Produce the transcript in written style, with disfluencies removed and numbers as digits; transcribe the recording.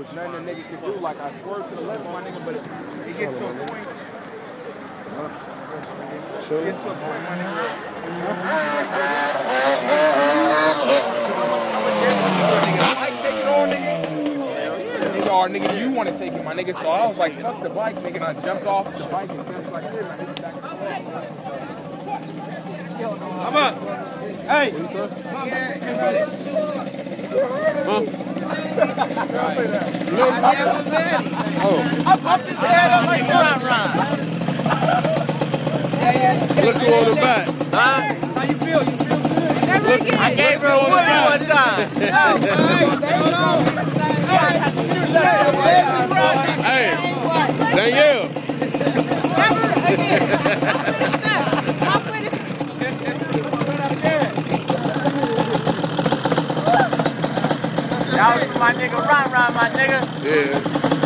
There's nothing a nigga can do. Like, I swerve to the left, my nigga, but it gets to a point. It gets to a point, my nigga. Bike take it on, nigga. Nigga, or nigga, you want to take it, my nigga. So I was like, fuck the bike, nigga. And I jumped off the bike and just like this. Come up. Hey. Huh? I popped his head up like Ron. Look who on the back. Huh? How you feel? You feel good? Look, I gave her a wood one time. Hey, Danielle. That was my nigga Ron, my nigga. Yeah.